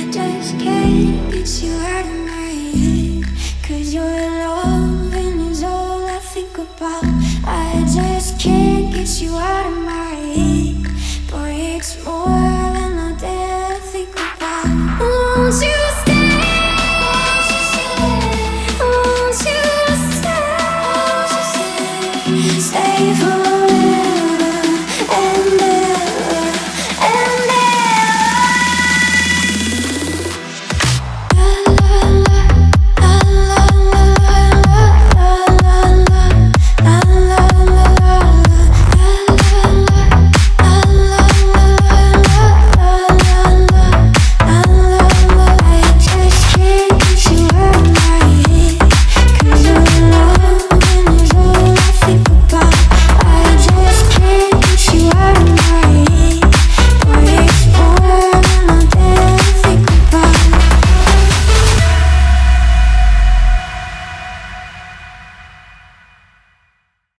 just can't get you out of my head, 'cause your loving is all I think about. I just can't get you out of